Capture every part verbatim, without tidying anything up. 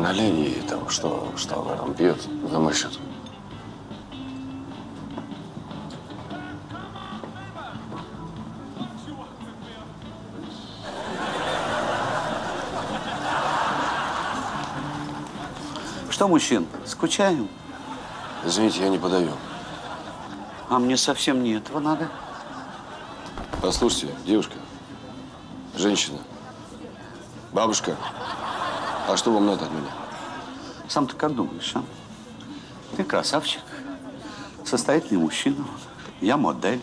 Налей ей там, что, что она там пьет за мой счет. Что, мужчин, скучаем? Извините, я не подаю. А мне совсем не этого надо. Послушайте, девушка, женщина, бабушка, а что вам надо от меня? Сам ты как думаешь, а? Ты красавчик, состоятельный мужчина, я модель.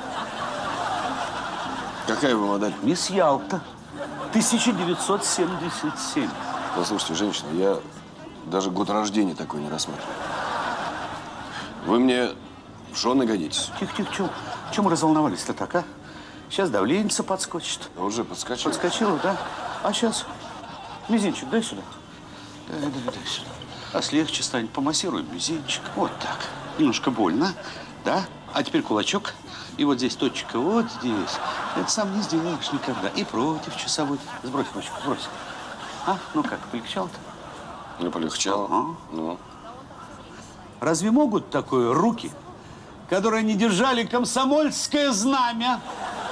Какая вы модель? Мисс Ялта, тысяча девятьсот семьдесят семь. Послушайте, женщина, я даже год рождения такой не рассматриваю. Вы мне в жены годитесь. Тихо-тихо, чего? Чем мы разволновались-то так, а? Сейчас давление подскочит. Уже подскочило? Подскочило, да? А сейчас мизинчик дай сюда. Дай, дай, дай сюда. А слегче станет. Помассируем мизинчик. Вот так. Немножко больно, да? А теперь кулачок. И вот здесь точка, вот здесь. Это сам не сделаешь никогда. И против часовой. Сбрось ручку, сбрось. А? Ну как, полегчало-то? Ну, полегчало. Ага. Ну. Разве могут такое руки, которые не держали комсомольское знамя?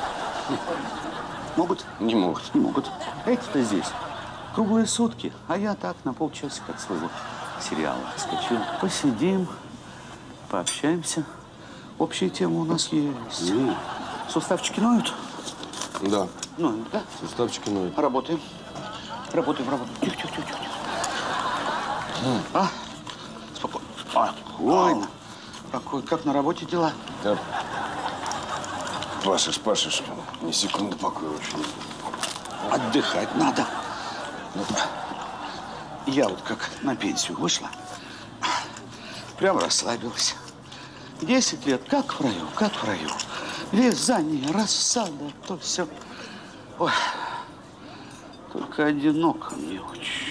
Могут? Не могут. Не могут. Эти-то здесь круглые сутки, а я так на полчасика от своего сериала скачу. Посидим, пообщаемся. Общие темы у нас есть. Mm. Суставчики ноют? Да. Ноют, да? Суставчики ноют. Работаем. Работаем, работаем. Тихо, тихо, тихо, тихо. Mm. А? Спокойно. Спокойно. Какой, как на работе дела? Да. Пашешь, пашешь. Ни секунды покоя вообще. Отдыхать надо. Ну, я вот как на пенсию вышла, прям расслабилась. Десять лет, как в раю, как в раю. Вязание, рассада, то все. Ой, только одиноко мне очень.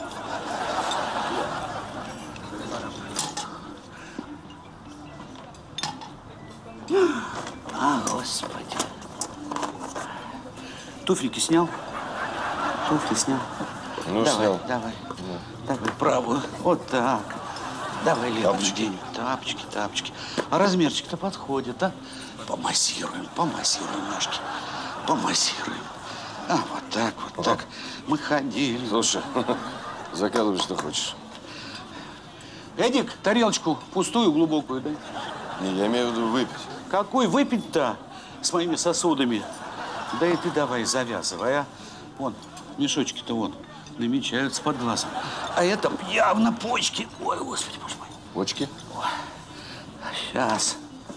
А, Господи. Туфельки снял? Туфли снял. Ну, давай, снял. Давай, да. давай, правую. Вот так. Давай левую. Тапочки. Тапочки, тапочки. А размерчик-то подходит, а? Помассируем, помассируем ножки. Помассируем. А, вот так, вот Ага. так. Мы ходили. Слушай, заказывай, что хочешь. Эдик, тарелочку пустую, глубокую, дай. Не, я имею в виду выпить. Какой выпить-то с моими сосудами? Да и ты давай завязывай, а? Вон, мешочки-то вон намечаются под глазом. А это явно почки. Ой, Господи, боже мой. Почки? Ой. Сейчас.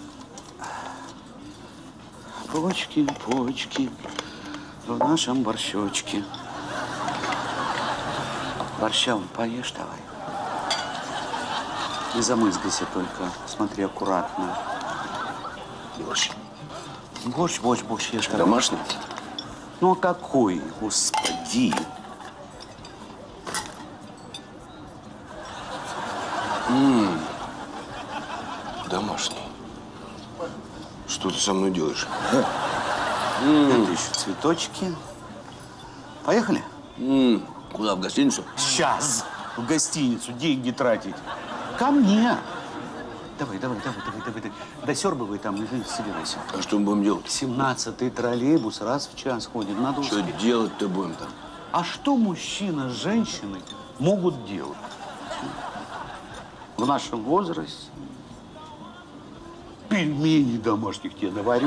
Почки, почки в нашем борщочке. Борща вон поешь давай. Не замызгайся только. Смотри аккуратно. Борщ. Борщ, борщ, борщ. Ешь. Домашний? Ну, а какой, господи? Ммм. Домашний. Что ты со мной делаешь? Это еще цветочки. Поехали? М-м. Куда, в гостиницу? Сейчас в гостиницу деньги тратить. Ко мне. Давай, давай, давай, давай, давай, давай. Досербывай там и собирайся. А что мы будем делать? семнадцатый троллейбус раз в час ходит. Надо Что успеть. делать-то будем там? А что мужчина с женщиной могут делать? В нашем возрасте пельмени домашних тебе наварю.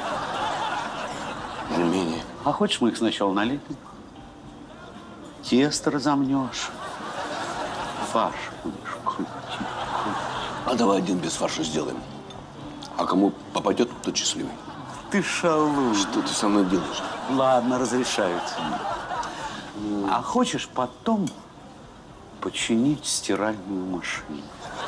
Пельмени. А хочешь, мы их сначала налепим? Тесто разомнешь. Фарш будешь крутить. А давай один без фарша сделаем. А кому попадет, тот счастливый. Ты шалун. Что ты со мной делаешь? Ладно, разрешаю тебе. А хочешь потом починить стиральную машину?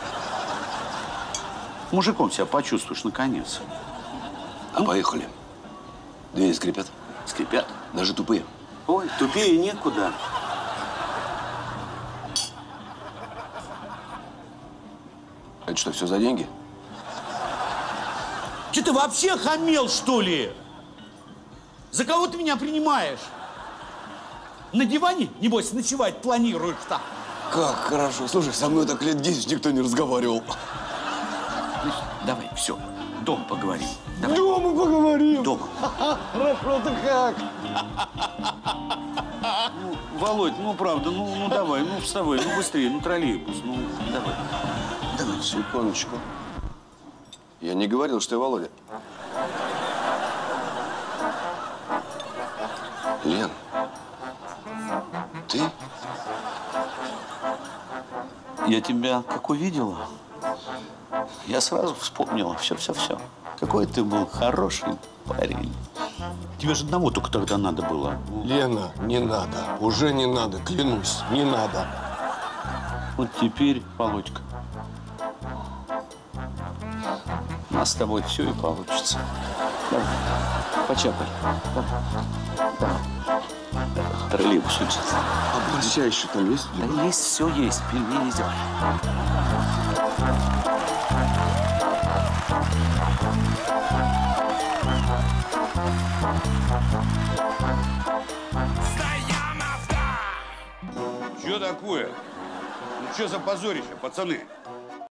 Мужиком себя почувствуешь наконец. А поехали. Двери скрипят? Скрипят. Даже тупые. Ой, тупее некуда. Это что, все за деньги? Че ты вообще хамел, что ли? За кого ты меня принимаешь? На диване, небось, ночевать планируешь-то? Как хорошо. Слушай, со мной так лет десять никто не разговаривал. Давай, все, дома поговорим. Давай. Дома поговорим. Дома. Хорошо-то как? Ну, Володь, ну правда, ну, ну давай, ну вставай, ну быстрее, ну троллейбус, ну давай. Давай, секундочку. Я не говорил, что я Володя. Лен, ты? Я тебя как увидела, я сразу вспомнила все-все-все. Какой ты был хороший парень. Тебе же одного только тогда надо было. Лена, не надо. Уже не надо, клянусь, не надо. Вот теперь, Володька, у нас с тобой все и получится. Давай, почапай. Давай. Давай. Троллейбус учится. А борща еще там есть? Да есть, все есть. Пельмени сделай. Что такое? Ну что за позорище, пацаны?